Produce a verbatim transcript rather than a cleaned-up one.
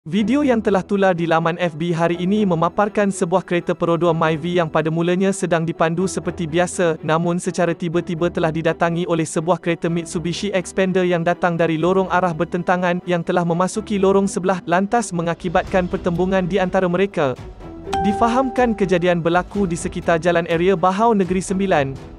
Video yang telah tular di laman F B hari ini memaparkan sebuah kereta peroduan Myvi yang pada mulanya sedang dipandu seperti biasa, namun secara tiba-tiba telah didatangi oleh sebuah kereta Mitsubishi Xpander yang datang dari lorong arah bertentangan yang telah memasuki lorong sebelah, lantas mengakibatkan pertembungan di antara mereka. Difahamkan kejadian berlaku di sekitar Jalan Area Bahau Negeri Sembilan,